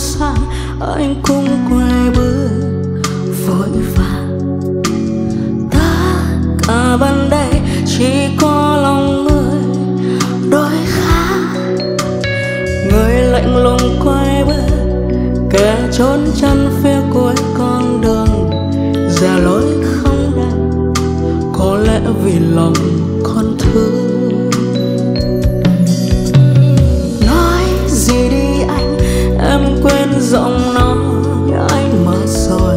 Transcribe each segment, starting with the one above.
sang anh cũng quay bước vội vàng. Tất cả ban đây chỉ có lòng người đôi khác, người lạnh lùng quay bước, kẻ trốn chân phía cuối con đường ra lối không đẹp, có lẽ vì lòng con thương. Nói gì đi anh, em quên giọng nói anh mất rồi.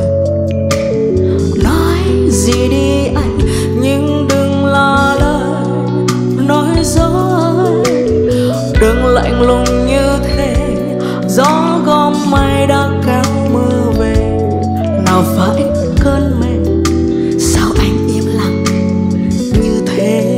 Nói gì đi anh, nhưng đừng là lời nói dối. Đừng lạnh lùng như thế, gió gom mây đã kéo mưa về. Nào phải cơn mê, sao anh im lặng như thế?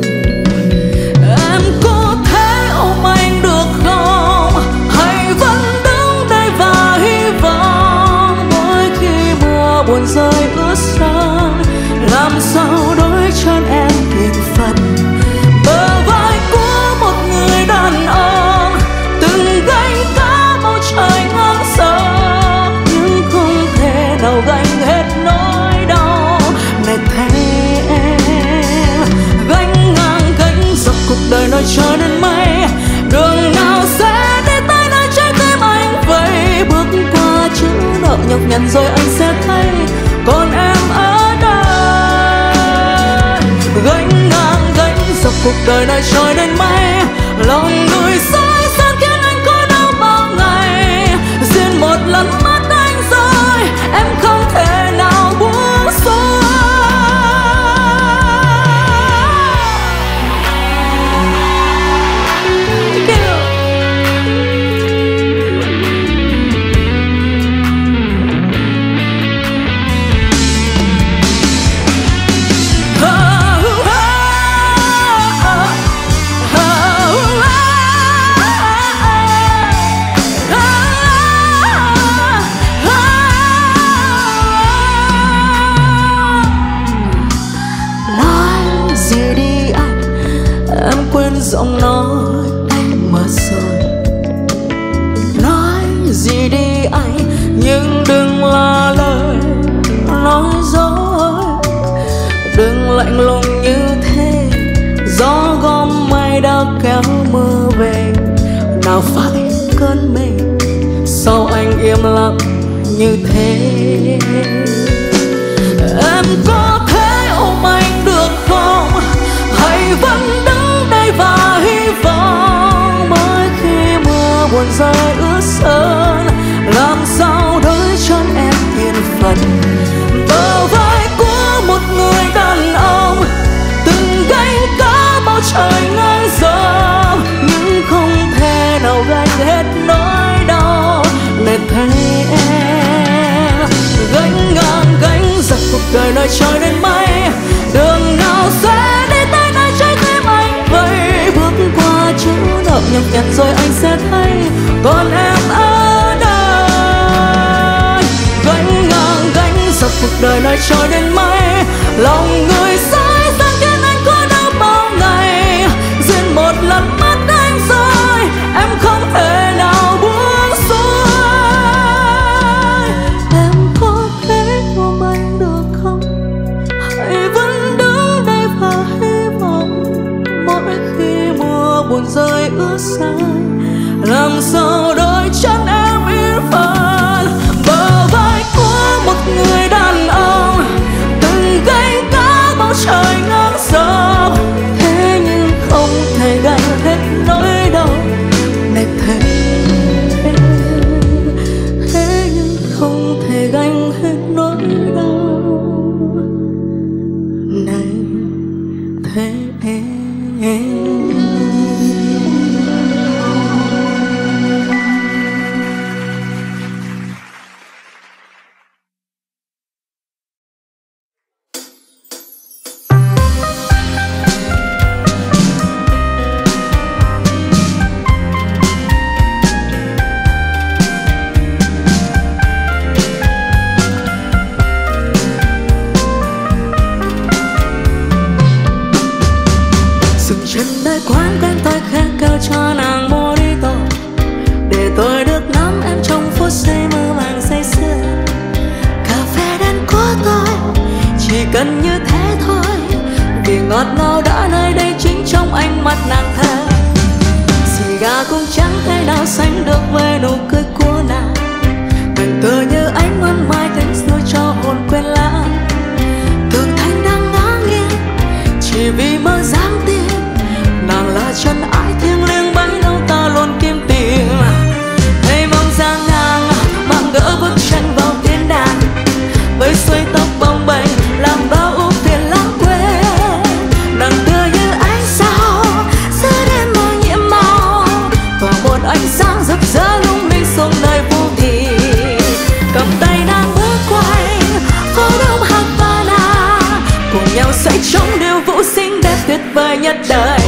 Em có thể ôm anh được không, hay vẫn đứng đây và hy vọng? Mỗi khi mưa buồn rơi ướt sân, làm sao đôi chân em kiệt phật? Bờ vai của một người đàn ông từng gánh cả bầu trời ngang sâu, nhưng không thể nào gánh hết nỗi đau này. Thế em gánh ngang gánh dọc cuộc đời nơi trở nên mây, đường nào sẽ đi tới nơi trái tim anh vậy? Bước qua chữ nợ nhọc nhằn rồi anh sẽ thấy còn em ở đây. Gánh ngang gánh dọc cuộc đời nơi trôi lên mây, lòng người dối gian khiến anh có đau bao ngày. Riêng một lần mắt anh rồi em không thể nào buông xuôi. Giọng nói anh mất rồi. Nói gì đi anh, nhưng đừng là lời nói dối. Đừng lạnh lùng như thế, gió gom mây đã kéo mưa về. Nào phải cơn mê, sao anh im lặng như thế? Em có thể ôm anh được không, hay vẫn đứng đây và hy vọng? Mỗi khi mưa buồn rơi ướt sân, làm sao đôi chân em yên phận? Bờ vai của một người đàn ông từng gánh cả bầu trời ngang dọc, nhưng không thể nào gánh hết nỗi đau này. Thế em gánh ngang gánh dọc cuộc đời nơi trôi lên mây, đường nào sẽ đi tới nơi trái tim anh vậy? Bước qua chữ nợ nhọc nhằn rồi anh sẽ thấy còn em ở đây. Gánh ngang gánh dọc cuộc đời nơi trôi lên mây, lòng người dối gian khiến anh có đau bao ngày. Riêng một lần mắt anh rồi em không thể nào buông xuôi. Em có thể ôm anh được không, hay vẫn đứng đây và hy vọng? Mỗi khi mưa buồn rơi ướt sân, làm sao đôi chân em yên phận? Bờ vai của một người đàn ông từng gánh cả bầu trời ngọt ngào đã nơi đây chính trong ánh mắt nàng thề. Xì gà cũng chẳng thể nào sánh được với nụ cười của nàng. Nàng tựa như ánh mân mai cánh xưa cho hồn quên lãng. Tường thành đang ngã nghiêng chỉ vì mơ dáng tiên. Nàng là chân ái thiêng liêng bấy lâu ta luôn kiếm tìm. Thấy bóng dáng nàng mang gỡ bước chân vào thiên đàng. Với xuôi tóc bồng bềnh làm bao ưu phiền lãng quên. Nàng tựa như ánh sao giữa đêm mơ nhiễm màu. Và một ánh sáng rực rỡ lung linh xuống nơi vô thị. Cầm tay nàng bước quanh phố đông Havana. Cùng nhau say trong điệu vũ xinh đẹp tuyệt vời nhất đời.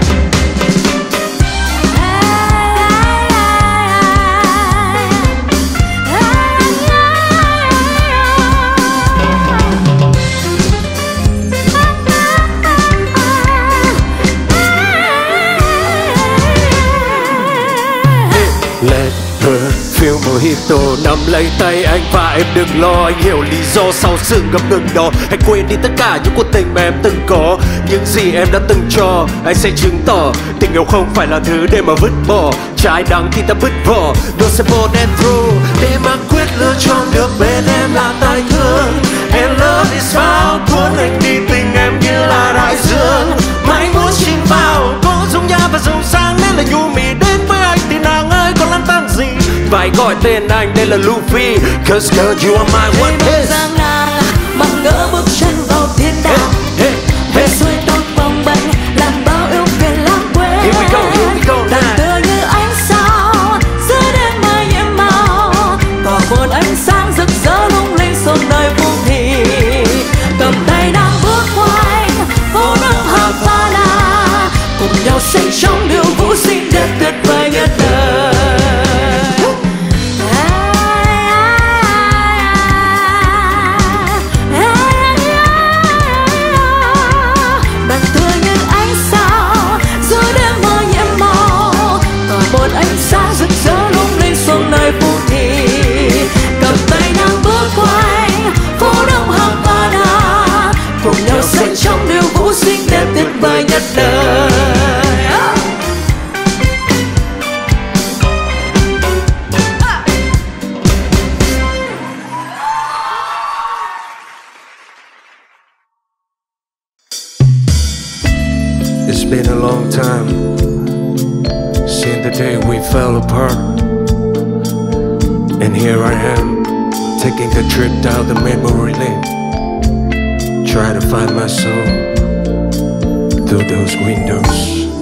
Let her feel mojito. Nắm lấy tay anh và em đừng lo. Anh hiểu lý do sau sự ngập ngừng đó. Hãy quên đi tất cả những cuộc tình mà em từng có. Những gì em đã từng cho anh sẽ chứng tỏ tình yêu không phải là thứ để mà vứt bỏ. Trái đắng thì ta vứt vỏ. Đôi sẽ bỏ đen through để mà quyết lựa chọn được bên em là tài thương. And love is found cuốn anh đi tình em như là đại dương. Mà anh muốn chìm vào có dung nhã và giàu sang nên là nhu mì đến với anh thì nàng ơi còn lăn tăn gì. Phải gọi tên anh đây là Luffy. Cause girl you are my one piece. Giang nàng bằng ngỡ bước chân vào thiên đàng. Về xuôi tóc bồng bềnh làm bao yêu phiền lãng quên. Here we go now. Nàng tựa như ánh sao giữa đêm mơ nhiễm màu. Tỏa một ánh sáng rực rỡ lung linh xuống đời vô thị. Cầm tay nàng bước quanh phố đông Havana. Cùng nhau say trong điệu vũ xinh đẹp tuyệt vời nhất đời. Ánh sáng rực rỡ lung linh xuống nơi vô thị. Cầm tay nàng bước quanh phố đông Havana. Cùng nhau say trong điệu vũ xinh đẹp tuyệt vời nhất đời. It's been a long time since the day we fell apart. And here I am, taking a trip down the memory lane, trying to find my soul through those windows.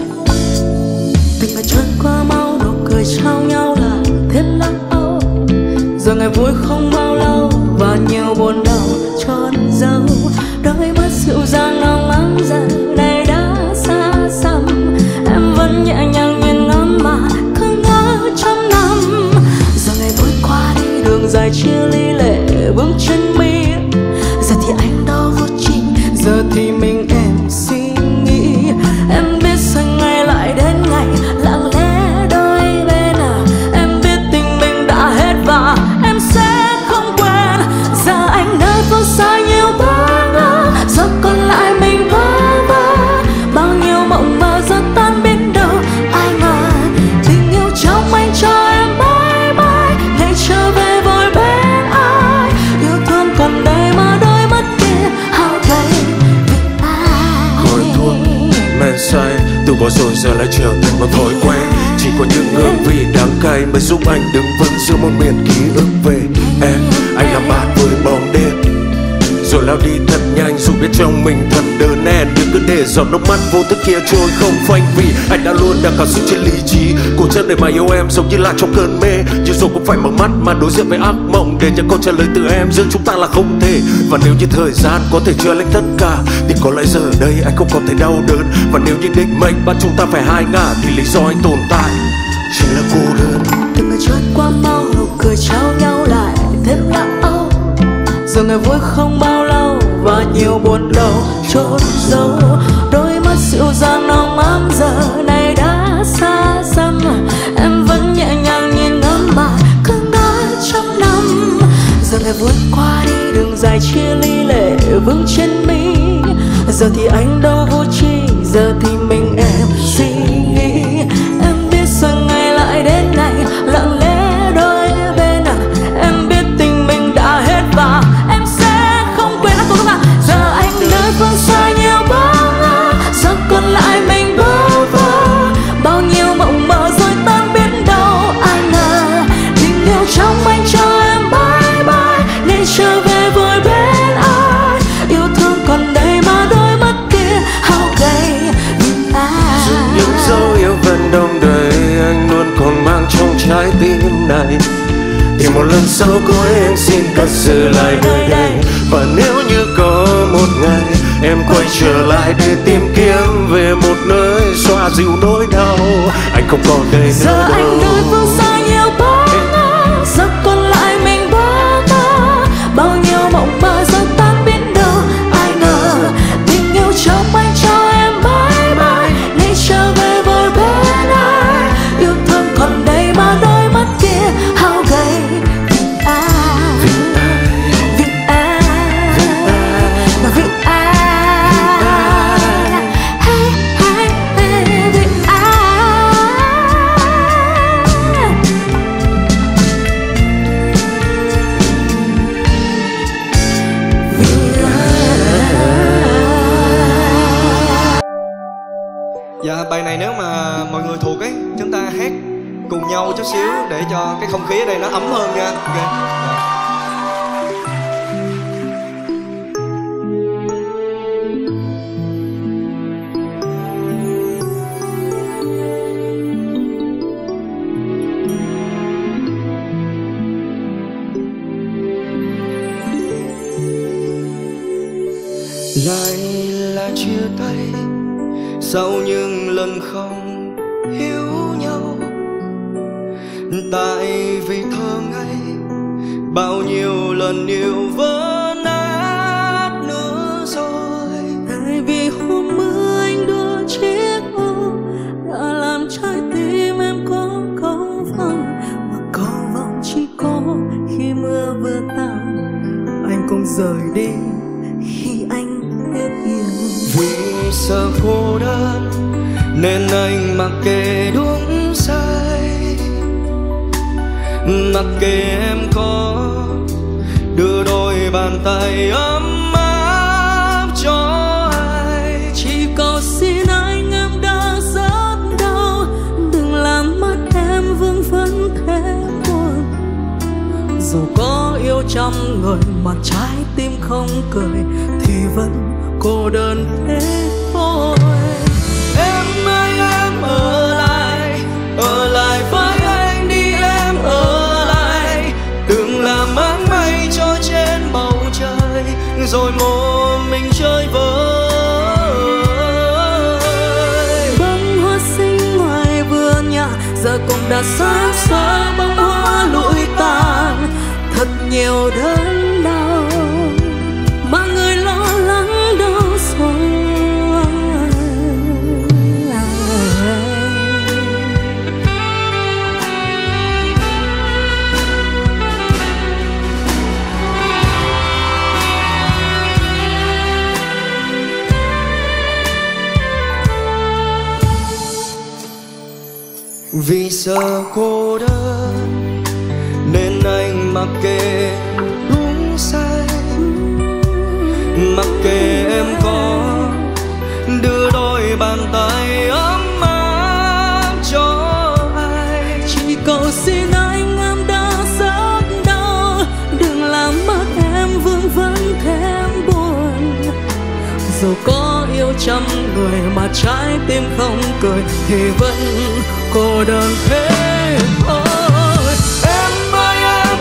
Tình mà trôi qua mau, nụ cười trao nhau là thêm lắng âu. Giờ ngày vui không bao lâu và nhiều buồn đau trốn giấu. Đôi mắt dịu dàng nồng ấm dần này đã xa xăm. Em vẫn nhẹ nhàng nhìn ngắm mà cứ ngỡ trăm năm. Giờ ngày vui qua đi đường dài chia ly lệ bước chân mi. Giờ thì anh đâu vô trình, giờ thì mình em suy nghĩ. Em biết rằng ngày lại đến ngày lặng lẽ đôi bên à. Em biết tình mình đã hết và em sẽ không quên. Giờ anh nơi phương xa nhiều bơ ngơ, giờ còn lại mình vơ vơ. Bao nhiêu mộng mơ giờ tan biến đâu ai ngờ. Tình yêu trong anh cho em mãi mãi ngày trở về vội bên ai. Yêu thương còn đây mà đôi mắt kia hao gầy vì ai. Khói thuốc men say từ bỏ rồi giờ lại trở thành một thói quen. Chỉ có những hương vị đắng cay mới giúp anh đứng vững giữa một miền ký ức về em. Anh làm bạn với bóng đêm rồi lao đi thật nhanh, dù biết trong mình thật đớn nén, nhưng cứ để giọt nước mắt vô thức kia trôi không phanh. Vì anh đã luôn đặt cả sự trên lý trí, cố chấp để mà yêu em giống như là trong cơn mê. Nhưng rồi cũng phải mở mắt mà đối diện với ác mộng, để những câu trả lời từ em giữa chúng ta là không thể. Và nếu như thời gian có thể chữa lành tất cả thì có lẽ giờ đây anh không còn thấy đau đớn. Và nếu như định mệnh bắt chúng ta phải hai ngả thì lý do anh tồn tại chỉ là cô đơn. Từng ngày trôi qua mau, nụ cười trao nhau lại thêm lặng âu. Giờ ngày vui không bao lâu và nhiều buồn đau trốn giấu. Đôi mắt dịu dàng nồng ấm giờ này đã xa xăm. Em vẫn nhẹ nhàng nhìn ngắm mà cứ nói trăm năm. Giờ ngày vui qua đi đường dài chia ly lệ vương trên mi. Giờ thì anh đâu vui giờ thì mình em suy nghĩ. Em biết rằng ngày lại đến này lặng lẽ đôi bên à. Em biết tình mình đã hết và em sẽ không quên anh. Cô nào giờ anh nơi phương xa nhiều bóng ngỡ, giờ còn lại mình bơ vơ. Bao nhiêu mộng mơ rồi tan biến đâu ai ngờ. Tình yêu trong anh cho em bye bye nên trở về vui bên ai. Yêu thương còn đây mà đôi mắt kia hao gầy vì ai. Dù những dấu yêu vẫn đông đầy, anh luôn còn mang trong trái tim này. Thì một lần sau cuối em xin cất giữ lại nơi đây. Và nếu như có một ngày em quay trở lại để tìm kiếm về một nơi xoa dịu nỗi đau, anh không còn đây nữa giờ đâu. anh nơi phương xa nhiều bóng ngỡ, giờ còn lại mình bơ vơ. Bao nhiêu mộng mơ giờ tan biến đâu ai ngờ. Tình yêu trong anh cho em bye bye nên trở về với bên ai. Yêu thương còn đây mà đôi mắt kia hao gầy vì ai. Vì ai. Mà vì ai. Hey, hey, hey, vì ai. Dạ, bài này nếu mà mọi người thuộc ấy, chúng ta hát cùng nhau chút xíu để cho cái không khí ở đây nó ấm hơn nha. Ok. Dạ. Lại là chia tay sau những lần không hiểu nhau. Tại vì thơ ngây bao nhiêu lần yêu vỡ nát nữa rồi. Tại vì hôm mưa anh đưa chiếc ô đã làm trái tim em có cầu vồng. Mà cầu vồng chỉ có khi mưa vừa tàn, anh cũng rời đi khi anh hết yêu. Vì sợ cô đơn nên anh mặc kệ đúng sai, mặc kệ em có đưa đôi bàn tay ấm áp cho ai. Chỉ cầu xin anh em đã rất đau, đừng làm mắt em vương vấn thêm buồn. Dù có yêu trăm người mà trái tim không cười thì vẫn cô đơn thế thôi. Em ơi em ở lại với anh đi em ở lại. Đừng làm áng mây cho trên bầu trời rồi một mình chơi vơi. Bông hoa xinh ngoài vườn nhà giờ cũng đã xa xôi, bông hoa lụi tàn thật nhiều đớn đau mà người lo lắng đâu rồi. Vì sợ cô đơn nên anh mặc kệ đúng sai, mặc kệ em có đưa đôi bàn tay ấm áp cho ai. Chỉ cầu xin anh em đã rất đau, đừng làm mất em vương vấn thêm buồn. Dù có yêu trăm người mà trái tim không cười thì vẫn cô đơn thế thôi. Em ơi em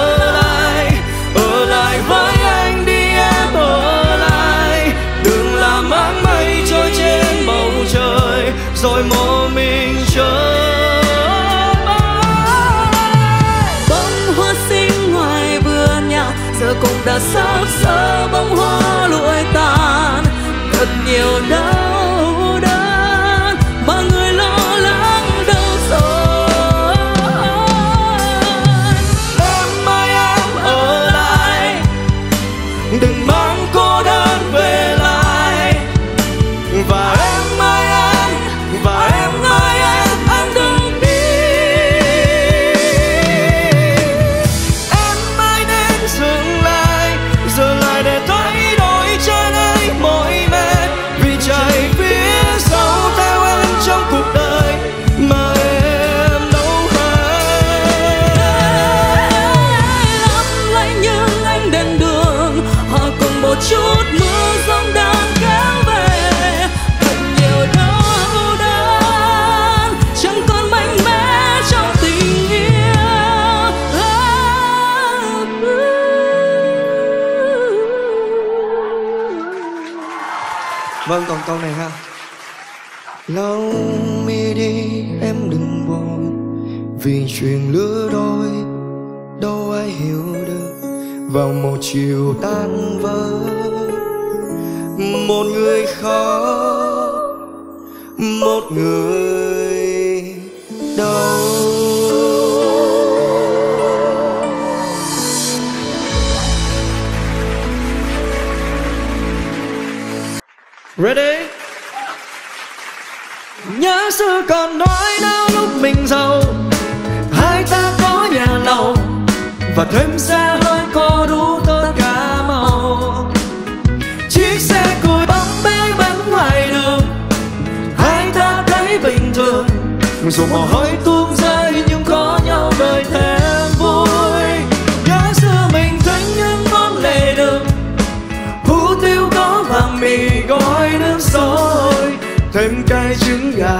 ở lại với anh đi em ở lại. Đừng làm áng mây trôi trên bầu trời rồi một mình chơi. Bông hoa xinh ngoài vườn nhà giờ cũng đã sắp sỡ, bông hoa lụi tàn thật nhiều đau đớn mà người lo lắng đâu rồi. Em ơi em ở lại, đừng mang cô đơn về lại. Và em ơi Vâng, còn câu này ha. Lau mi đi em đừng buồn, vì chuyện lứa đôi đâu ai hiểu được. Vào một chiều tan vỡ, một người khóc, một người đau. Ready? Nhớ xưa còn nói đâu lúc mình giàu, hai ta có nhà lầu và thêm xe hơi có đủ tất cả màu. Chiếc xe cùi bóng bế bánh ngoài đường, hai ta thấy bình thường. Dù mồ hôi tuôn rơi nhưng có nhau đời thêm vui. Nhớ xưa mình thích những món lề đường, hủ tiếu có vàng mì gói nước sôi, thêm cay trứng gà.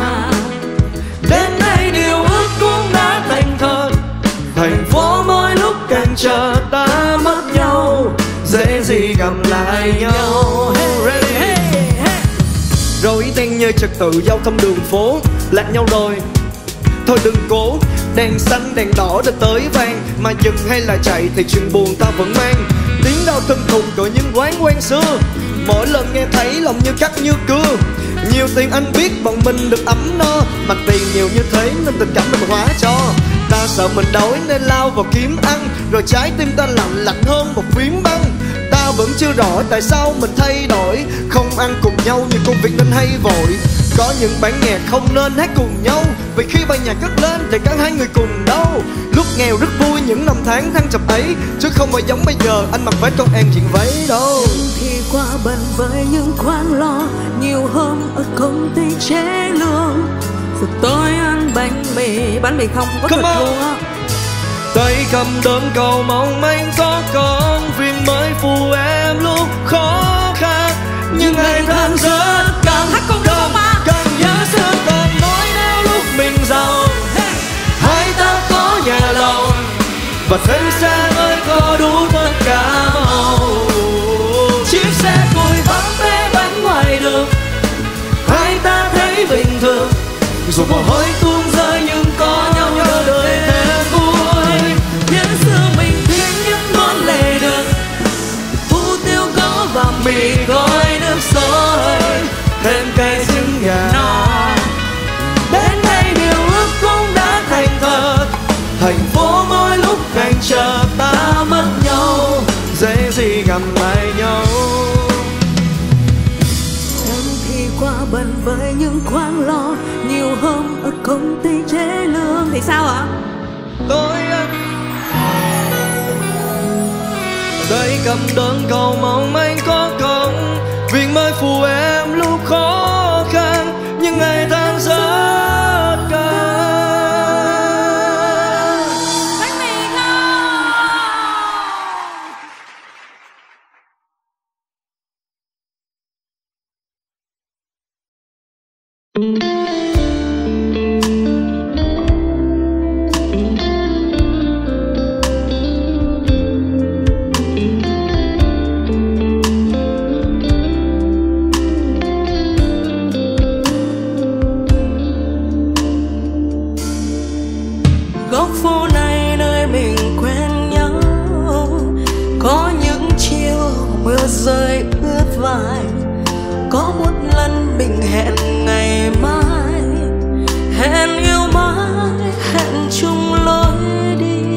Đến nay điều ước cũng đã thành thật, thành phố mỗi lúc càng chờ ta mất nhau, dễ gì gặp lại nhau. Ready, hey, hey. Rồi đen như trật tự giao thông đường phố, lạc nhau rồi thôi đừng cố. Đèn xanh đèn đỏ đã tới vang, mà dừng hay là chạy thì chuyện buồn ta vẫn mang. Tiếng đau thân thùng của những quán quen xưa, mỗi lần nghe thấy lòng như cắt như cưa. Nhiều tiền anh biết bọn mình được ấm no, mà tiền nhiều như thế nên tình cảm mình hóa cho. Ta sợ mình đói nên lao vào kiếm ăn, rồi trái tim ta lạnh hơn một phiến băng. Ta vẫn chưa rõ tại sao mình thay đổi, không ăn cùng nhau như công việc nên hay vội. Có những bản nhạc không nên hát cùng nhau, vì khi bài nhạc cất lên thì cả hai người cùng đau. Lúc nghèo rất vui những năm tháng thăng trầm ấy, chứ không phải giống bây giờ anh mặc váy con em chuyện váy đâu. Thì qua bận với những khoản lo, nhiều hôm ở công ty chế lương. Rồi tôi ăn bánh mì không có thịt luôn á. Tay cầm đơn cầu mong anh có con, viên mới phụ em lúc khó khăn. Nhưng ngày tháng rất càng hát không đâu mà càng nhớ xưa còn nói nếu lúc mình giàu, hai ta có nhà lầu và thêm xe hơi có đủ tất cả màu. Chiếc xe cùi bóng bế bánh ngoài đường, hai ta thấy bình thường. Dù mồ hôi tuôn rơi nhưng có nhau nhớ đời thêm vui. Nhớ xưa mình thích những món lề đường, hủ tiếu có vàng mì gói nước sôi, thêm cây trứng gà. Đến đây điều ước cũng đã thành thật, thành phố mỗi lúc càng chờ ta mất nhau, dễ gì gặp lại nhau. em thì qua bận với những khoản lo, nhiều hôm ở công ty chế lương. Thì sao ạ? Tôi tay cầm đơn cầu mong anh có con, viên mới phụ em lúc khó khăn. Nhưng ngày tháng rất cao. Bánh mì không? Góc phố này nơi mình quen nhau, có những chiều mưa rơi ướt vai. Có một lần mình hẹn ngày mai, hẹn yêu mãi, hẹn chung lối đi.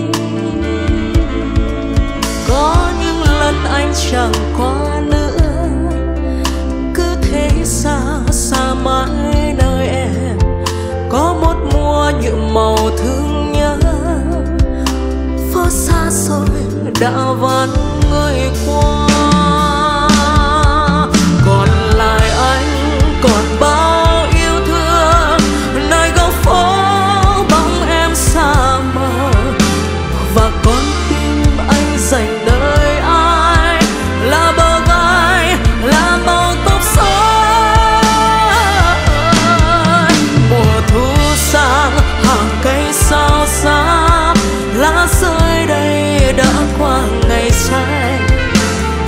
Có những lần anh chẳng qua nữa, cứ thế xa xa mãi nơi em. Có một mùa nhuộm màu thương nhớ, phố xa xôi đã vắng người qua. Còn lại anh còn bao yêu thương, nơi góc phố bóng em xa mờ. Và con tim anh dành đời ai, là bờ vai, là màu tóc xóa. Mùa thu sang hàng cây sao xa, lá rơi đây đã qua ngày xanh.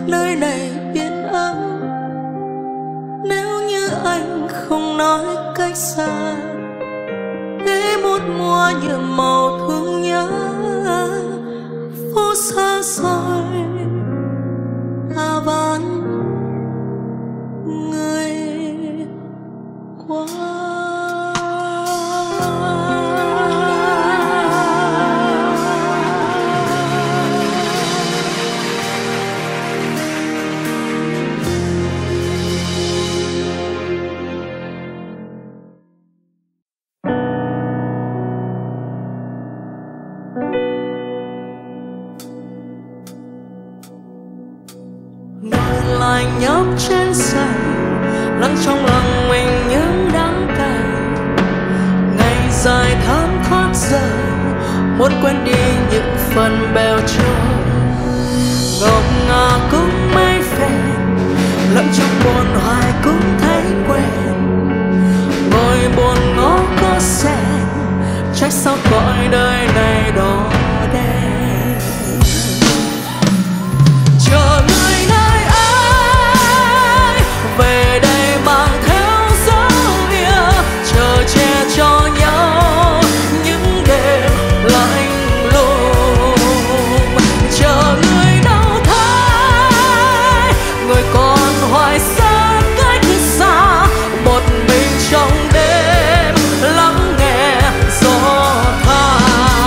nơi này yên ắng. Nếu như anh không nói cách xa, để một mùa nhuộm màu thương nhớ phố xa xôi vẫn người qua. Lại nhấp trên say, lắng trong lòng mình những đắng cay. Ngày dài thấm thoát rơi, muốn quên đi những phần bèo trôi. Ngọc ngà cũng mấy phen, lẫn trong buồn hoài cũng thấy quen. Ngồi buồn ngó có sen, trách sao cõi đời này đỏ đen. Chờ người nơi ai về đây mang theo dấu yêu, chờ che cho nhau những đêm lạnh lùng. Chờ người đâu thấy người còn hoài xa cách xa, một mình trong đêm lắng nghe gió than.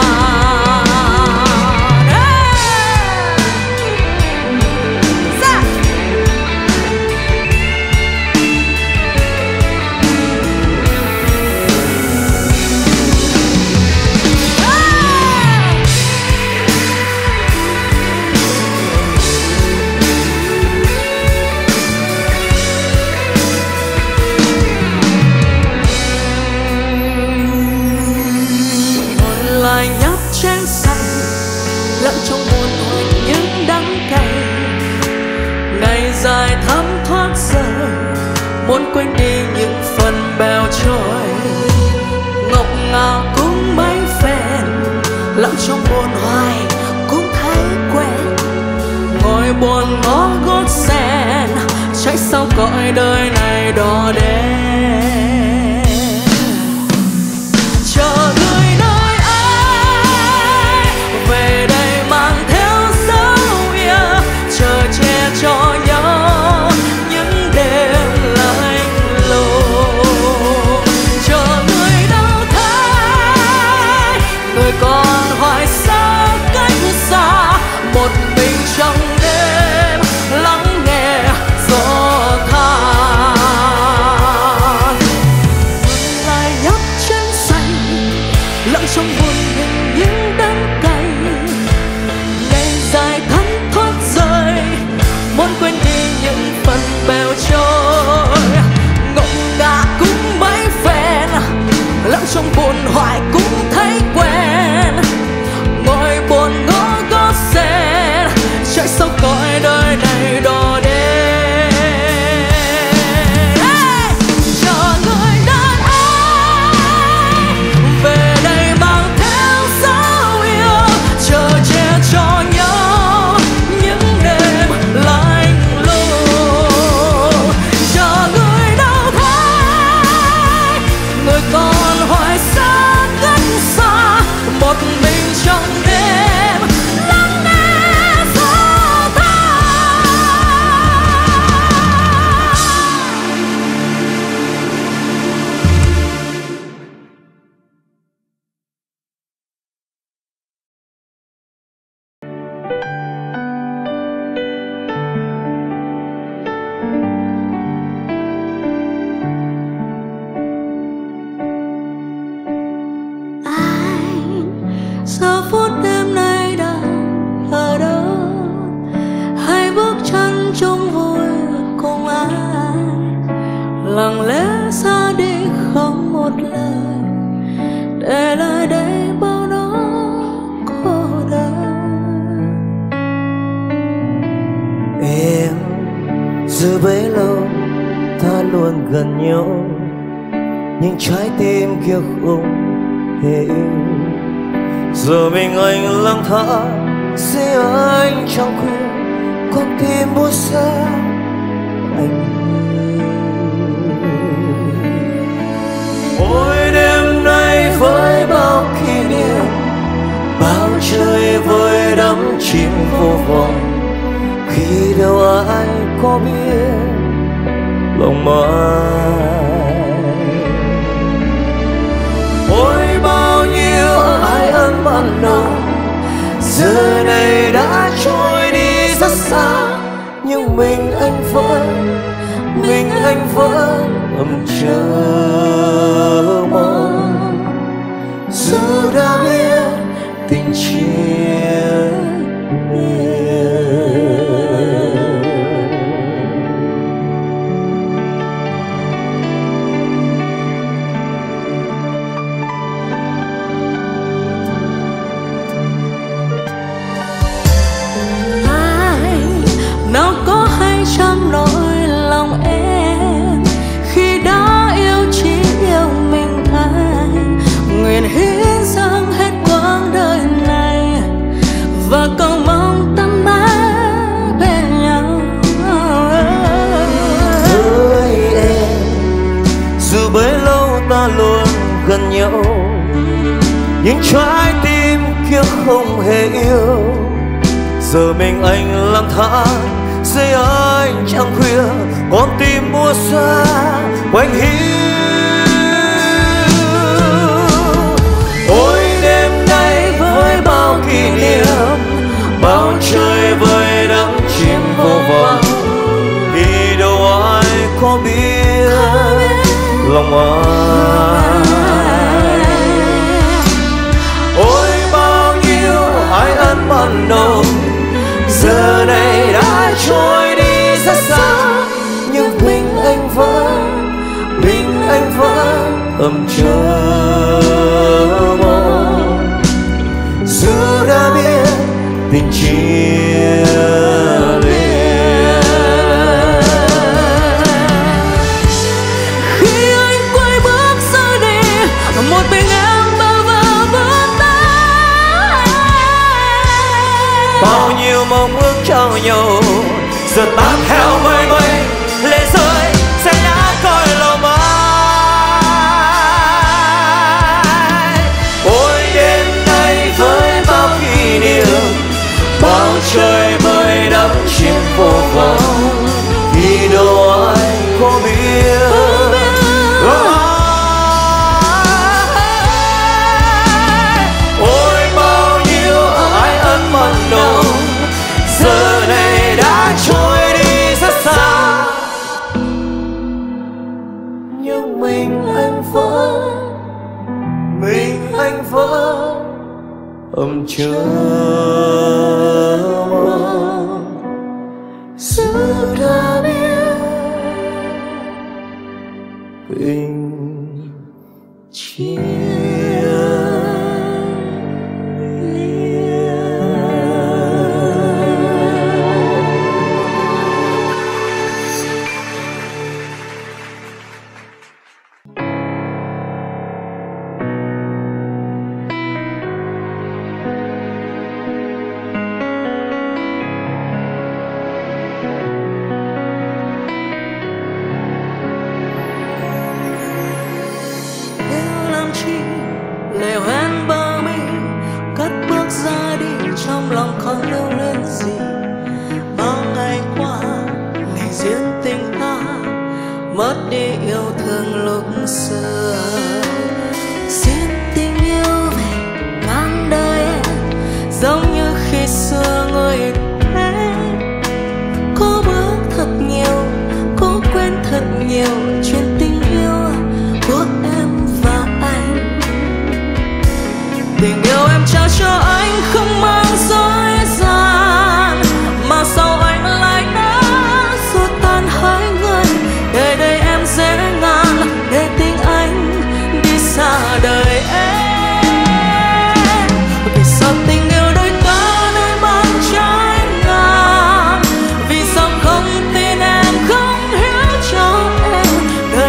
Lại nhấp chén say, lẫn trong buồn hồi những đắng cay. Ngày dài thấm thoát rơi, muốn quên đi những phần bèo trôi. Ngọc ngà cũng mấy phen, lẫn trong buồn hoài cũng thấy quen. Ngồi buồn ngó gót sen, trách sao cõi đời này đỏ đen. Chờ người nơi ai về đây mang theo dấu yêu, chờ che cho nhau những đêm lạnh lùng. Chờ người đâu thấy người còn hoài xa cách xa, một mình trong đêm lắng nghe gió than. Lại nhấp chén say, lẫn trong buồn mình những đắng cay. Ngày dài thấm thoát rơi, muốn quên đi những phần bèo trôi. Ngọc ngà cũng mấy phen, lẫn trong buồn hoài cũng thấy quen. Ngồi buồn ngó gót sen, trách sao cõi đời này đỏ đen. Chờ người đàn ai về đây mang theo dấu yêu, chờ che cho nhau những đêm lạnh lùng. Chờ người đâu thấy người còn hoài xa cách xa, một mình trong đêm lắng nghe gió than. Anh giờ phút đêm nay đang ở đâu? Hãy bước chân chung vui cùng anh, lặng lẽ ra đi không một lời, để lại đây bao nỗi cô đơn. Em giữ bấy lâu ta luôn gần nhau, nhưng trái tim kia không hề yêu. Giờ mình anh lang thang giữa anh trong khuya, con tim buốt xa anh. Ôi đêm nay với bao kỷ niệm, bao trời vơi đắm chìm vô vọng, khi đâu ai có biết lòng ai. Ôi bao nhiêu ái ân ban đầu giờ này đã trôi đi rất xa, nhưng mình anh vẫn ấm chờ mong. Dù đã biết tình chia nào có hay chăng nỗi lòng em khi đã yêu chỉ yêu mình anh, nguyện hiến dâng hết quãng đời này và cầu mong ta mãi bên nhau. Với em dù bấy lâu ta luôn gần nhau, nhưng trái tim kia không hề yêu. Giờ mình anh lang thang dưới ánh trăng khuya, con tim buốt xa quanh hiu. Ôi đêm nay với bao kỷ niệm, bao trời vơi đắm chìm vô vọng, vì đâu ai có biết lòng ai. Ôi bao nhiêu ái ân ban đầu giờ này đã trôi đi rất xa, nhưng mình anh vẫn ấm chờ mong. Dù đã biết tình chia lìa, khi anh quay bước rời đi một mình em bơ vơ bước tay. bao nhiêu mong ước trao nhau giờ tan theo mây mây, lệ rơi sẽ đã coi lòng ai. Ôi đêm nay với bao kỷ niệm, bao trời vơi đắm chìm vô vọng, vì đâu ai có biết lòng ai. Ôi bao nhiêu ái ân ban đầu giờ này đã trôi đi rất xa, nhưng mình anh vẫn ấm chờ mong. Dù đã biết tình chia lệ hoen bờ mi cất bước ra đi, trong lòng còn lưu luyến gì. Bao ngày qua ngày duyên tình ta mất đi yêu thương lúc xưa, xin tình yêu về ngang đời em giống như khi xưa người thế. Cố bước thật nhiều, cố quên thật nhiều chuyện tình yêu của em và anh. Tình yêu em trao cho anh không mang dối gian, mà sau anh lại đã xua tan hai người. Để đây em dễ ngàn, để tình anh đi xa đời em. Vì sao tình yêu đôi ta nơi mang trái ngàn, vì sao không tin em, không hiểu cho em.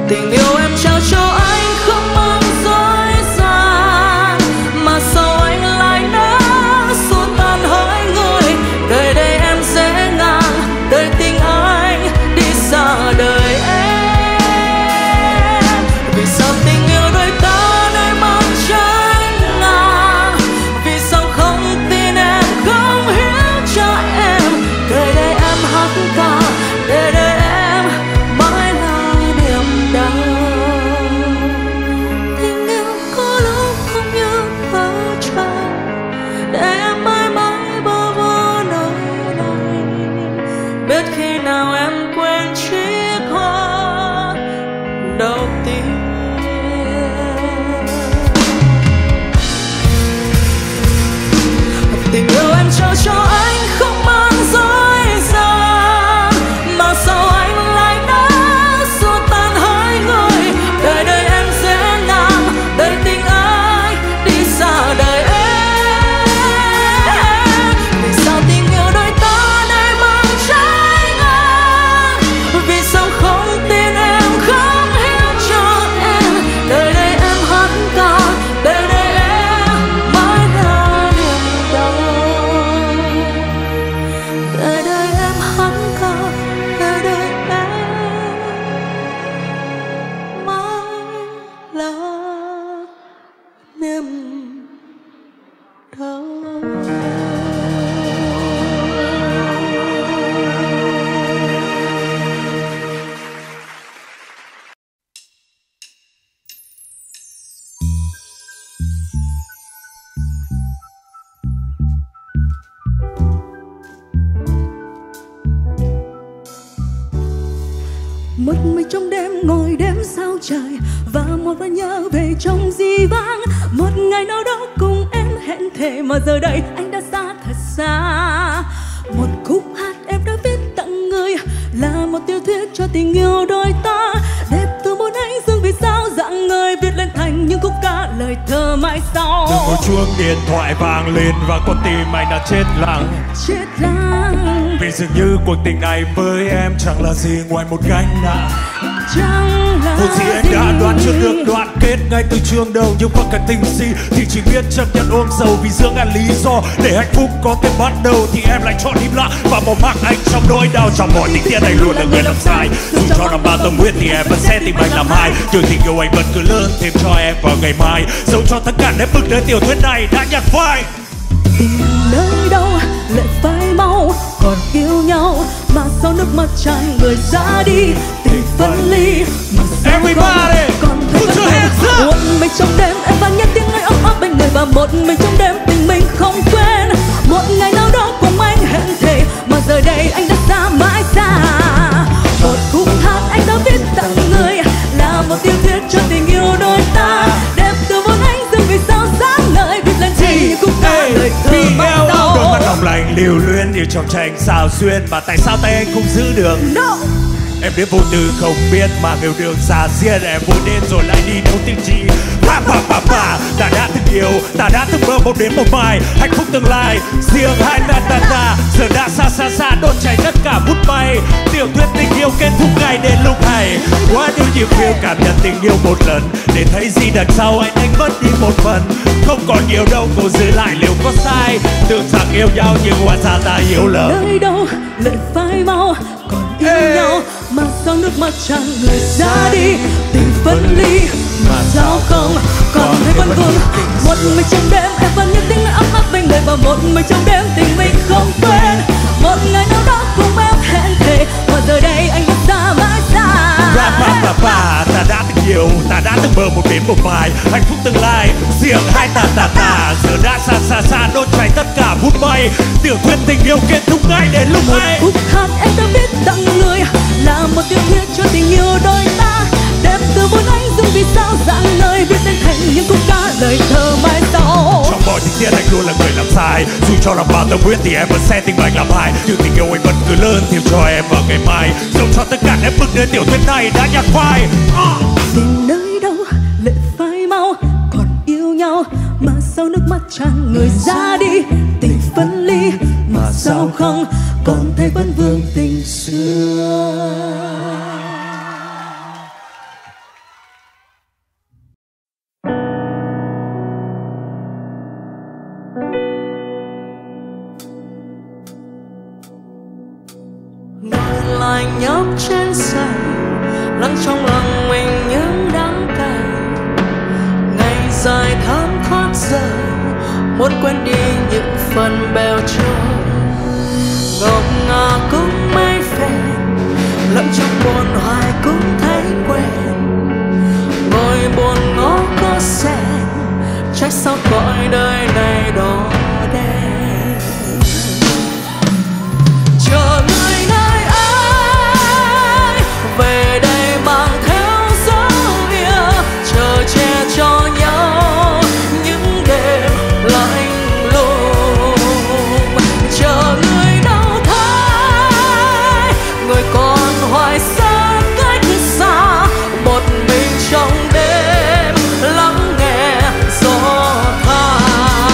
Tình yêu em trao cho anh không mang dối gian, mà sao anh lại nỡ xua tan hỡi người. Đời đây em dễ ngang, đời tình anh đi xa đời em. Vì sao tình yêu đôi ta nơi mang trái ngang, vì sao không tin em, không hiểu cho em. Đời đây em hát ca, đời đây em mãi là niềm đau. Tình yêu có lúc không như ở trời, để em mãi mãi bơ vơ nơi này. Biết khi nào em quên chiếc hoa đầu tiên. Tình yêu em trao cho anh không mang dối gian, mà sao anh lại nỡ xua tan hỡi người. Đời đây em dễ ngang, đời tình anh đi xa đời em. Vì sao tình yêu đôi ta nơi mang trái ngang, vì sao không tin em, không hiểu cho em. Đời đây em hát ca, đời đây em mãi là niềm đau. Đời đây em hát ca, đời đây em mãi là niềm đau. Một mình trong đêm ngồi đếm sao trời, và một vài nhớ về trong di vãng. Một ngày nào đó cùng em hẹn thề, mà giờ đây anh đã xa thật xa. Một khúc hát em đã viết tặng người, là một tiểu thuyết cho tình yêu đôi ta. Đẹp từ muốn anh dưng vì sao dạng người, viết lên thành những khúc ca lời thơ mãi sau. Từng hồi chuông điện thoại vang lên và con tim anh đã chết lặng. Chết lặng Vì dường như cuộc tình này với em chẳng là gì ngoài một gánh nặng. chẳng là Một gì anh đã đoán chưa được đoạn kết ngay từ chương đầu, nhưng qua cả tình si thì chỉ biết chấp nhận ôm sầu. Vì giữa ngàn lý do để hạnh phúc có thể bắt đầu, thì em lại chọn im lặng và bỏ mặc anh trong nỗi đau. Trong mọi tình tiết anh luôn là người làm sai, dù cho làm bao tâm huyết thì em vẫn sẽ tìm anh làm hai. Nhưng tình yêu anh vẫn cứ lớn thêm cho em vào ngày mai, dẫu cho tất cả nếp bức đến tiểu thuyết này đã nhạt phai. Tình nơi đâu lại phai mau, còn yêu nhau mà sao nước mắt tràn người ra đi. Tình phân ly mà sao Everybody, còn thấy put vẫn your hands up. một mình trong đêm em vẫn nghe tiếng anh ấm áp bên người, và một mình trong đêm tình mình không quên. Một ngày nào đó cùng anh hẹn thề, mà giờ đây anh đã xa mãi xa. Một khúc hát anh đã viết tặng người, là một tiểu thuyết cho tình yêu đôi ta. Đẹp từ vốn anh dưng vì sao sáng ngời, viết lên chỉ những khúc ca lời thơ mãi sau. Đôi mắt lòng lành lưu luyến như trong tranh sao xuyên, mà tại sao tay anh không giữ được? No. Em đến vô tư không biết mà yêu đường xa xiết, em vội đến rồi lại đi đâu tình chi. Pa pa pa pa, ta đã từng yêu, ta đã từng mơ một đến một mai hạnh phúc tương lai riêng hai ta ta ta. Giờ đã xa xa xa đốt cháy tất cả bút bay, tiểu thuyết tình yêu kết thúc ngày đến lúc này. Quá nhiều nhịp yêu cảm nhận tình yêu một lần, để thấy gì đằng sau anh mất đi một phần. Không còn nhiều đâu cô giữ lại liệu có sai, tưởng rằng yêu nhau nhưng hóa ra ta yêu lầm. Nơi đâu lại phai mau, còn yêu nhau mà sao nước mắt tràn người ra đi. Tình phân ly mà sao không còn thấy vẫn vương. Một mình trong đêm em vẫn nhớ tiếng ấm áp bên người, và một mình trong đêm tình mình không quên. Một ngày nào đó cùng em hẹn thề, mà giờ đây anh đã xa mãi xa. Ta đã từng yêu, ta đã từng mơ một đến một vài hạnh phúc tương lai riêng hai ta ta ta. Giờ đã xa xa xa đốt cháy tất cả bút bay, tiểu thuyết tình yêu kết thúc ngay đến lúc này. Khúc hát em đã viết tặng người, là một tiểu thuyết cho tình yêu đôi ta. Đẹp từ vốn anh dưng vì sao dạng lời, viết lên thành những khúc ca lời thơ mãi sau. Trong mọi tình tiết anh luôn là người làm sai, dù cho làm bao tâm huyết thì em vẫn sẽ tìm anh làm hai. Nhưng tình yêu anh vẫn cứ lớn thêm cho em vào ngày mai, dẫu cho tất cả em bước đến tiểu thuyết này đã nhạt phai. Tình nơi đâu lệ phai mau, còn yêu nhau mà sao nước mắt tràn người ra đi. Tình phân ly mà sao không còn thấy vẫn vương tình xưa. quên đi những phần bèo trôi. Ngọc ngà cũng mấy phen, lẫn trong buồn hoài cũng thấy quen. Ngồi buồn ngó có sen, trách sao cõi đời này đỏ đen. Chờ người nơi ấy về đây mang theo dấu yêu, chờ che cho nhau những đêm lạnh lùng. Chờ người đâu thấy người còn hoài xa cách xa, một mình trong đêm lắng nghe gió than.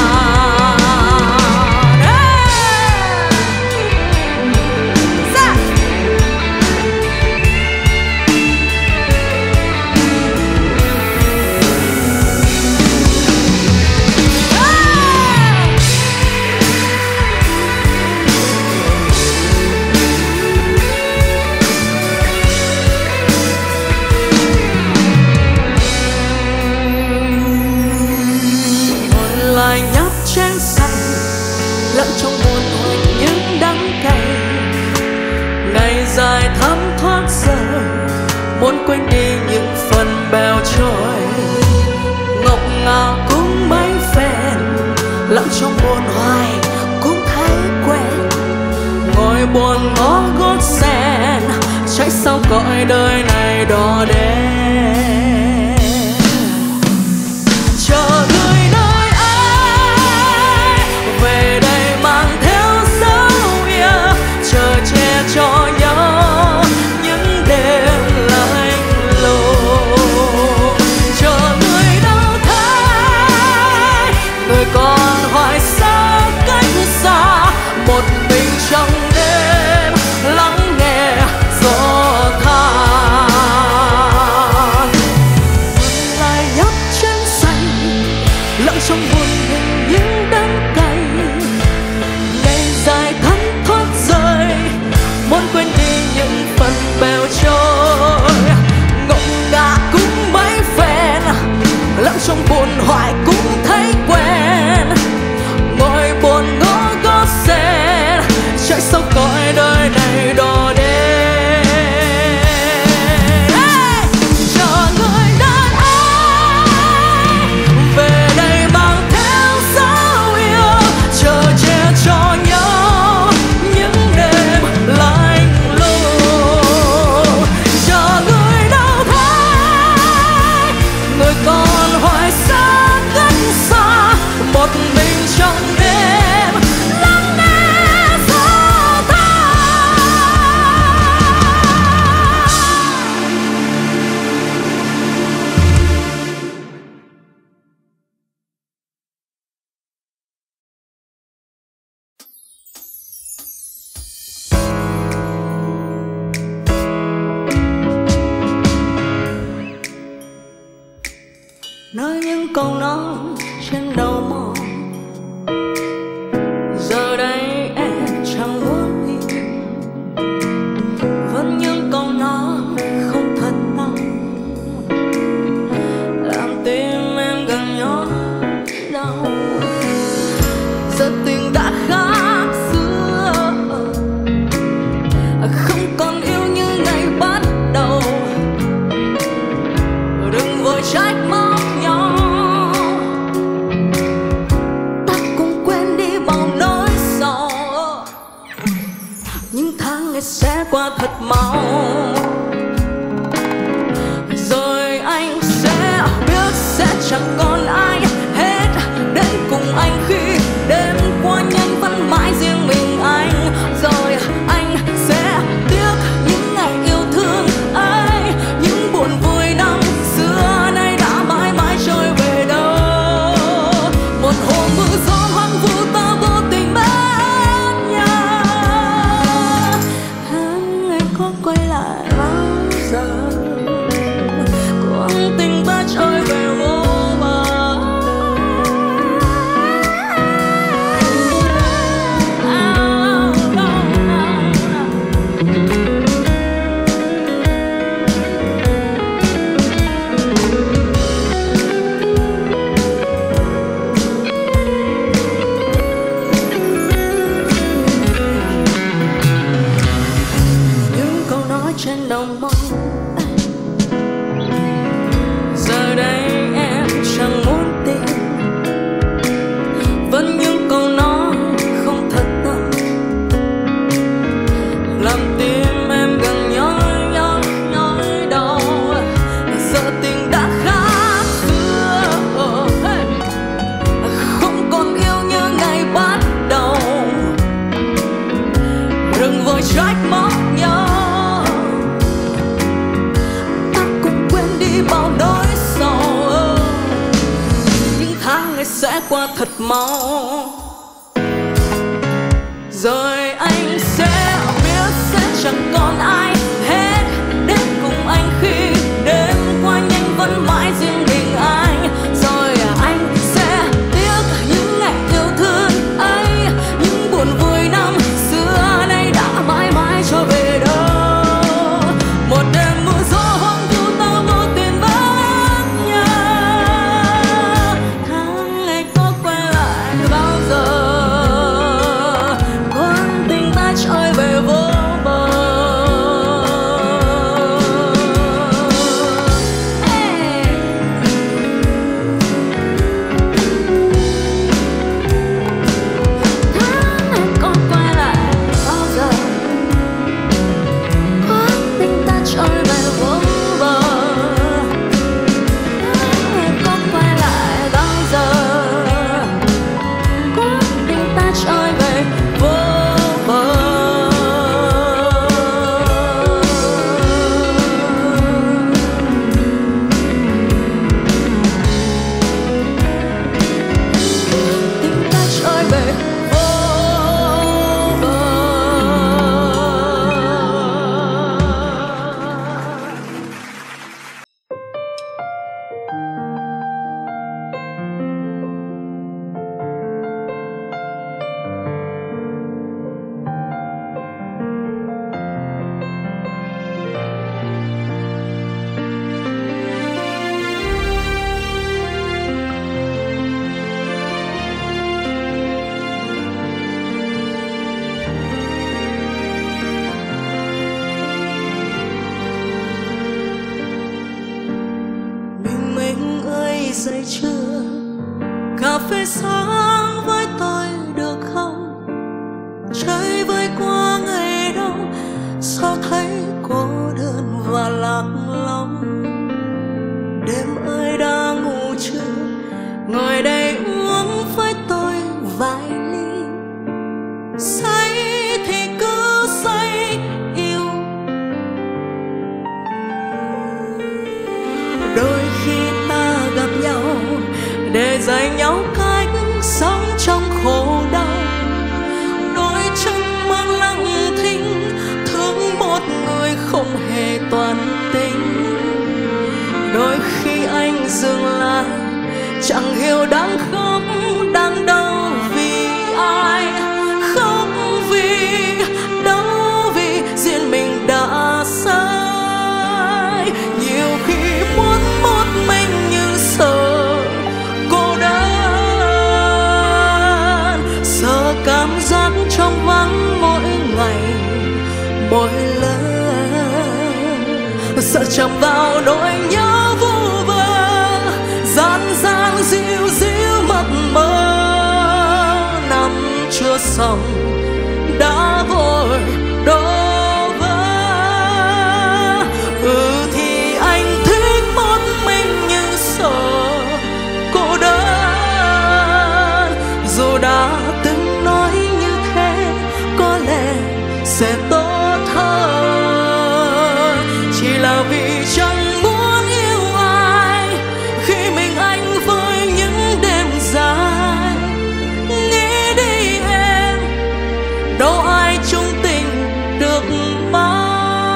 Lại nhấp chén xanh lẫn trong buồn hồi những đắng cay. Ngày dài thấm thoát rơi, muốn quên đi những phần bèo trôi. Ngọc ngà cũng mấy phen, lẫn trong buồn hoài cũng thấy quen. Ngồi buồn ngó gót sen, trách sao cõi đời này đỏ đen. Chờ người nơi ấy về đây mang theo dấu yêu, chờ che cho nhau những đêm lạnh lùng. Chờ người đâu thấy người còn hoài xa cách xa, một mình trong đêm lắng nghe gió than. Lại nhấp chén xanh lẫn trong buồn hình những đắng cay. Ngày dài thấm thoát rơi, muốn quên đi những phần bèo trôi. Ngọc ngà cũng mấy phen, lẫn trong buồn hoài cũng thấy quen. Ngồi buồn ngó gót sen, trách sao cõi đời này đỏ đen. Chờ người nơi ấy về đây mang theo dấu yêu, chờ che cho nhau những đêm lạnh lùng. Chờ người đâu thấy người còn hoài xa cách xa, một mình trong đêm lắng nghe gió than. Nói những câu nói trên đầu môi, giờ đây em chẳng muốn đi. Vẫn những câu nói không thật lòng, làm tim em gần nhói đau. Giờ tình đã khác xưa, không còn yêu như ngày bắt đầu. Đừng vội trách móc nhau, ta cùng quên đi bao nỗi sầu. Những tháng ngày sẽ qua thật mau, rồi anh sẽ biết sẽ chẳng còn ai hết đến cùng anh khi đêm qua nhanh vẫn mãi riêng mình anh. Rồi anh sẽ tiếc những ngày yêu thương ấy, những buồn vui năm xưa nay đã mãi mãi trôi về đâu. Một hôm mưa gió hoang vu ta vô tình bên nhau. Tháng ngày có quay lại bao giờ, cuộc tình ta trôi về vô bờ. đi bao nỗi sầu. Những tháng ngày sẽ qua thật mau, rồi anh sẽ biết sẽ chẳng còn ai hết đến cùng anh khi đêm qua nhanh vẫn mãi riêng mình anh. Rồi anh sẽ tiếc những ngày yêu thương ấy, những buồn vui năm xưa nay đã mãi mãi trở về đâu. Một đêm mưa gió hoang vu ta vô tình vắng nhau. Tháng ngày có quay lại bao giờ, con tình ta trôi về vô bờ. Tháng ngày có quay lại bao giờ, con tình ta trôi về vô bờ. Tháng ngày có quay lại bao giờ, con tình ta trôi về vô bờ. Tình ta trôi về vô bờ. Mình ơi dậy chưa, cà phê sáng với tôi được không? Chơi với qua ngày đâu, sao thấy cô đơn và lạc lõng. Đêm ơi đã ngủ chưa, ngồi đây uống với tôi vài ly. Say thì cứ say yêu, đôi khi ta gặp nhau để dạy nhau cách sống trong khổ đau. Đôi chân mang lặng thinh, thương một người không hề toàn tình. Đôi khi anh dừng lại, chẳng hiểu đang khóc đang đau vì ai. Khóc vì đau vì riêng mình đã sai. Nhiều khi muốn một mình như sợ cô đơn, sợ cảm giác trong vắng mỗi ngày mỗi lần, sợ chạm vào nỗi nhớ vu vơ gian gian dịu dịu mập mờ. Năm chưa xong đã vội đổ vỡ. Thì anh thích một mình như sợ cô đơn. Dù đã từng nói như thế, có lẽ sẽ tốt hơn. Chỉ là vì chẳng muốn yêu ai khi mình anh với những đêm dài. Nghĩ đi em, đâu ai chung tình được mãi.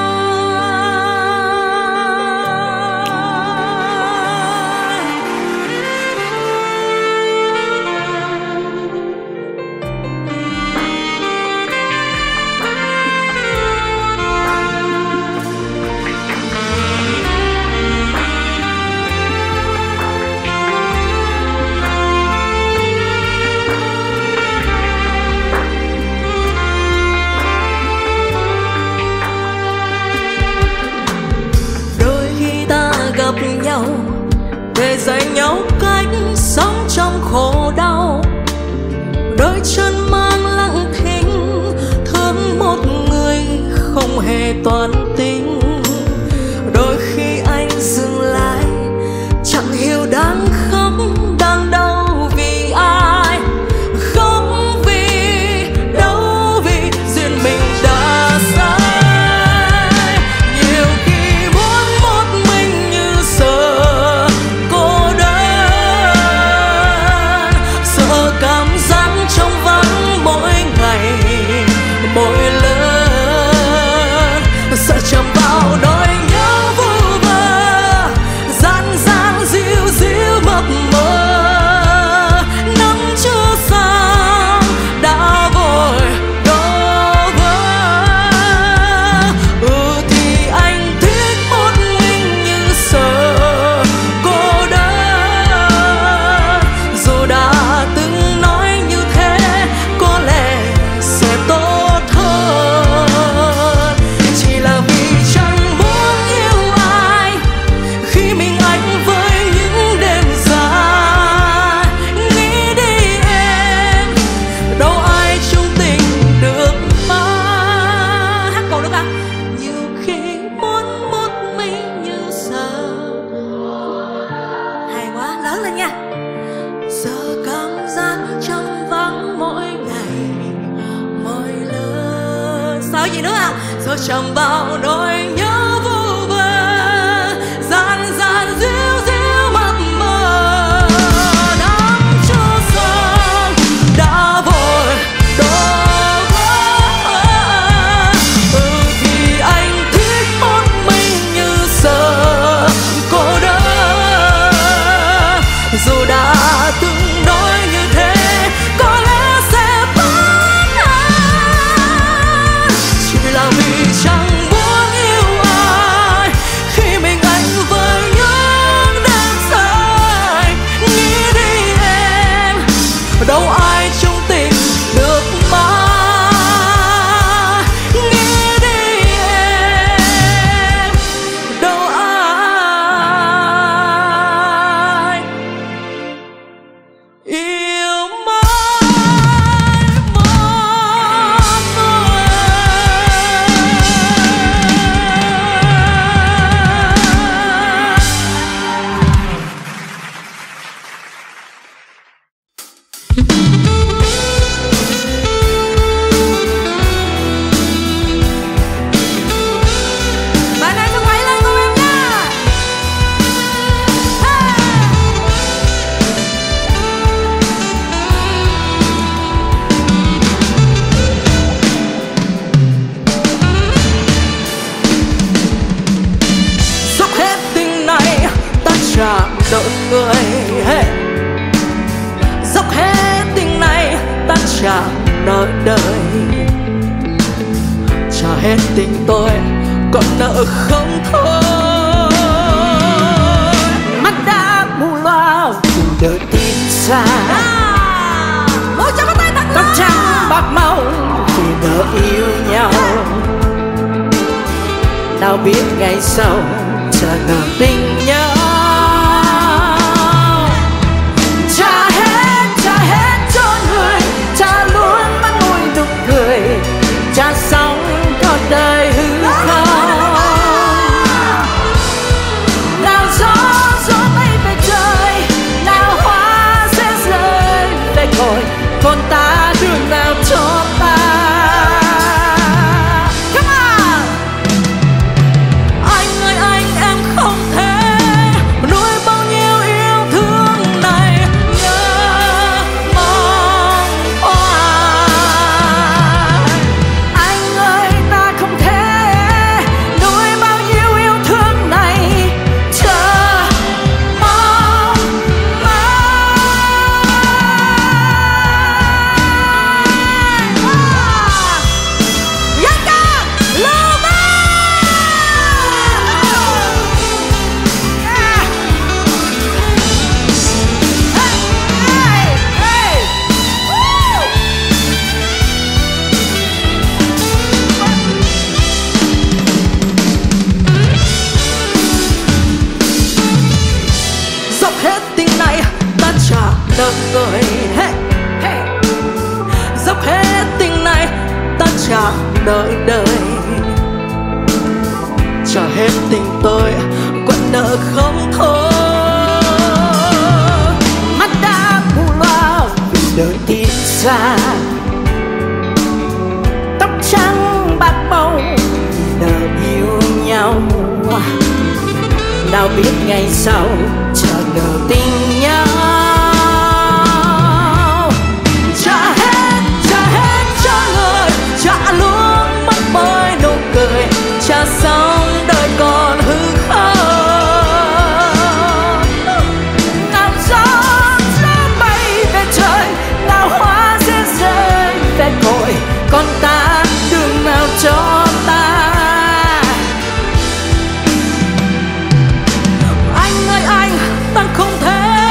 Nhau để dạy nhau cách sống trong khổ đau. Đôi chân mang lặng thinh, thương một người không hề toàn tính. Đôi khi anh dừng lại, chẳng hiểu đang khóc đang đau vì ai. Khóc vì đau vì duyên mình đã sai. Nhiều khi muốn một mình như sợ giờ chạm vào nỗi nhớ vô vơ, dàn dàn díu díu mập mờ. Nắng chưa sáng đã vội đổ vỡ. Thì anh thích một mình như sợ cô đơn. Dù đã từng nói như thế có lẽ sẽ tốt hơn, chỉ là vì chẳng muốn yêu ai khi mình anh với những đêm dài. Nghĩ đi em, đâu ai chung tình được mà. Nghĩ đi em, đâu ai yêu mãi mong người. Bạn ơi, cho quay lên cùng em nha. Dốc hết tình này ta chẳng đợi người. Dốc hết tình này ta chẳng đợi đời. Trả hết tình tôi còn nợ không thôi. Mắt đã mù loa vì đợi tin xa. Một cho có tay thật tóc trắng bạc màu vì nợ yêu nhau. Nào biết ngày sau trả nợ tình nhau. Trả hết cho người, trả luôn mắt môi nụ cười, trả xong con đời hư không. Nào gió bay về trời, nào hoa sẽ rơi về cội, còn ta đường nào cho ta. Come on! Anh ơi anh, em không thể nuôi bao nhiêu yêu thương này. Nhớ mong hoài. Anh ơi ta không thể nuôi bao nhiêu yêu thương này. Chờ mong mãi. Dân ca Lưu Ba. Dốc hết tình này ta trả nợ người. Dốc hết tình này ta trả nợ đời. Trả hết tình tôi còn nợ không thôi. Mắt đã mù loa vì đợi tin xa. Tóc trắng bạc màu vì nợ yêu nhau. Nào biết ngày sau trả nợ tình nhau. Trả hết cho người, trả luôn mắt môi nụ cười, trả xong đời còn hư không. Nào gió bay về trời, nào hoa sẽ rơi về cội, còn ta đường nào cho ta. Anh ơi anh, ta không thể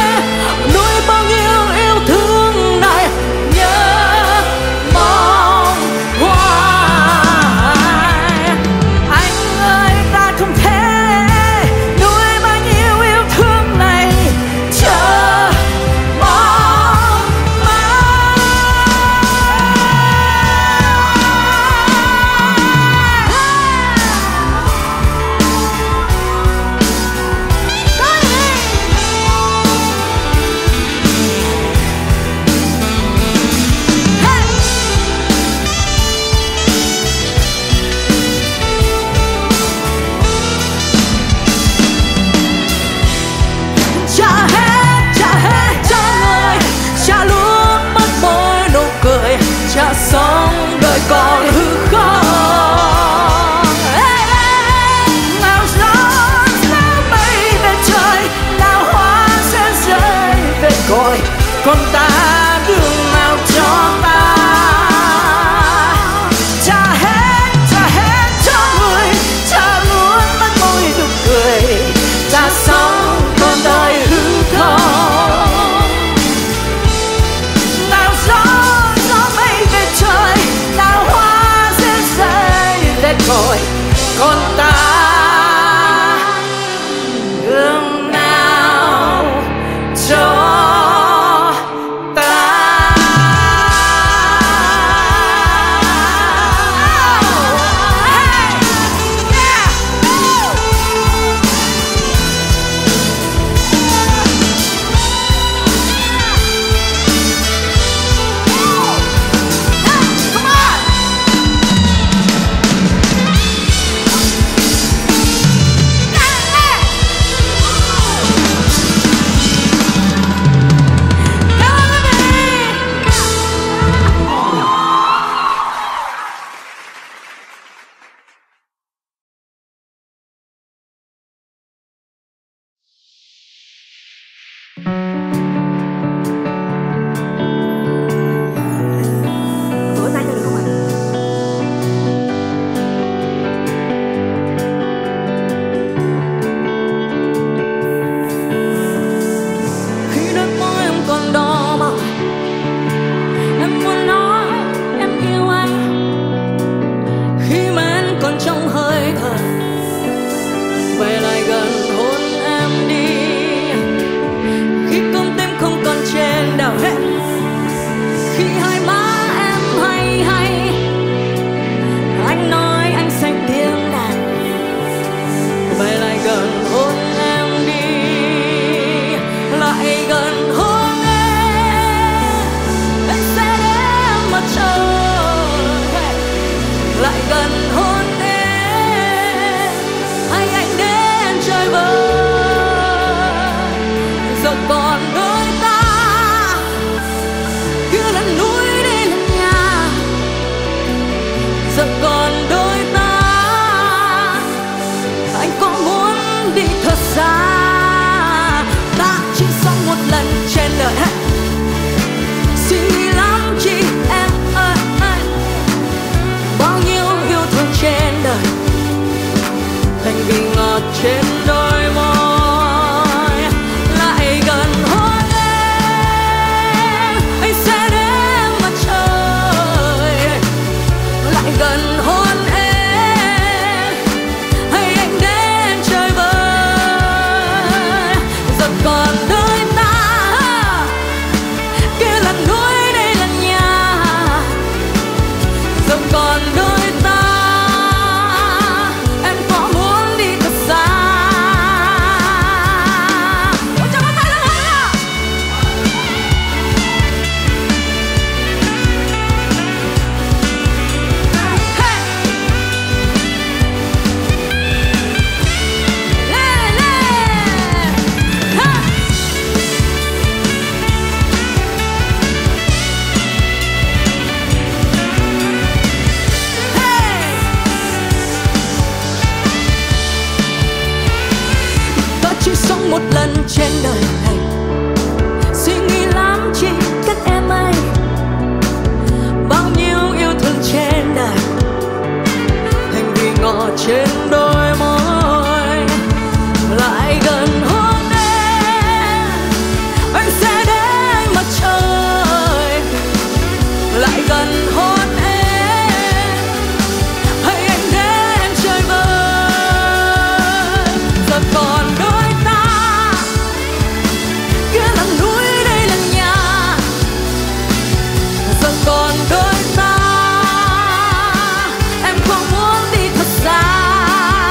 Còn ta đường nào cho ta? Ta hết cho người, ta muốn bắt môi được cười, ta sống con đời hư không. Nào gió mây về trời, nào hoa rơi rơi để cội. Còn ta đường nào cho trên đôi môi lại gần hôn em, anh sẽ đến mặt trời. Lại gần hôn em, hay anh đến chơi vơi. Giờ còn đôi ta, kia là núi đây là nhà. Giờ còn đôi ta, một lần trên đời này, suy nghĩ lắm chỉ cách em ơi. Bao nhiêu yêu thương trên đời, thành vì ngọt trên đôi môi. Lại gần hôn em, anh sẽ đến mặt trời. Lại gần hôn em, hay anh đến chơi vơi. Giờ còn đôi còn đôi ta, em không muốn đi thật xa.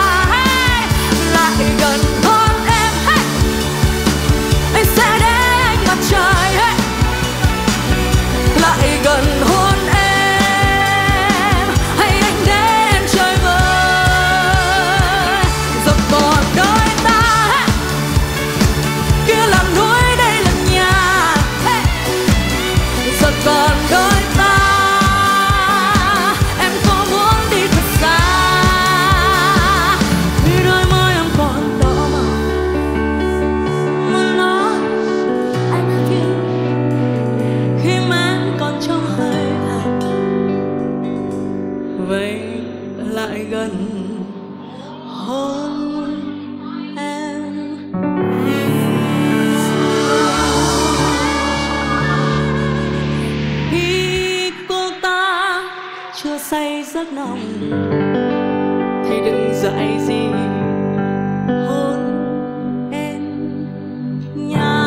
thì đừng dạy gì hôn em nha.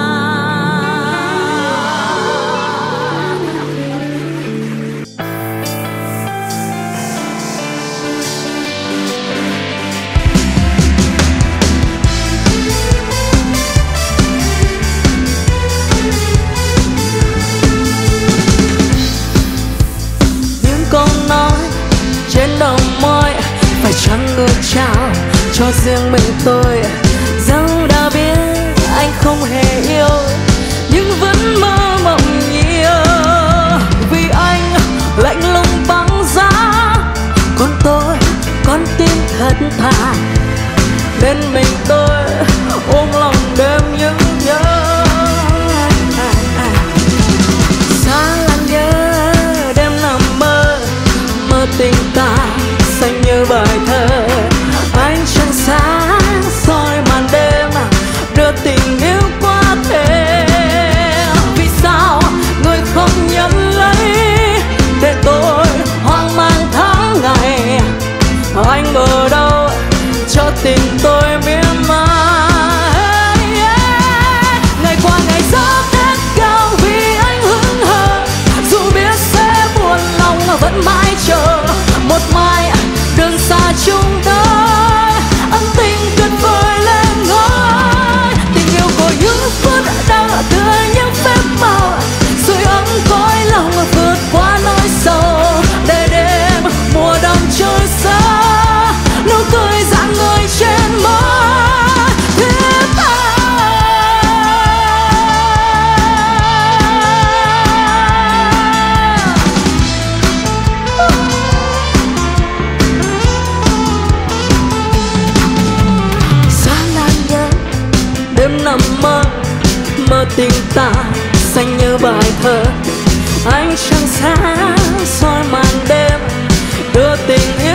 Những câu nói trên đầu môi phải chăng ngược trao cho riêng mình tôi, dẫu đã biết anh không hề yêu nhưng vẫn mơ mộng nhiều. Vì anh lạnh lùng băng giá, còn tôi con tim thật thà, nên mình tôi ôm lòng đêm những nhớ. Xa lặng nhớ đêm nằm mơ, mơ tình ta xanh như bài thơ. Ánh trăng sáng soi màn đêm, đưa tình yêu qua thêm. Vì sao người không nhận lấy để tôi hoang mang tháng ngày? Anh ở đâu cho tình tôi miên man? Ngày qua ngày gió khát cao vì anh hững hờ, dù biết sẽ buồn lòng vẫn mãi chờ một mai đường xa chúng ta. Ân tình tuyệt vời lên ngôi, tình yêu của những phút đau tươi những phép màu, sưởi ấm cõi lòng vượt qua nỗi sầu. Để đêm mùa đông trôi xa, nụ cười rạng ngời trên môi thiết tha. Sáng nan nhớ đêm nằm mơ, mơ tình ta xanh như bài thơ. Ánh trăng sáng soi màn đêm, đưa tình yêu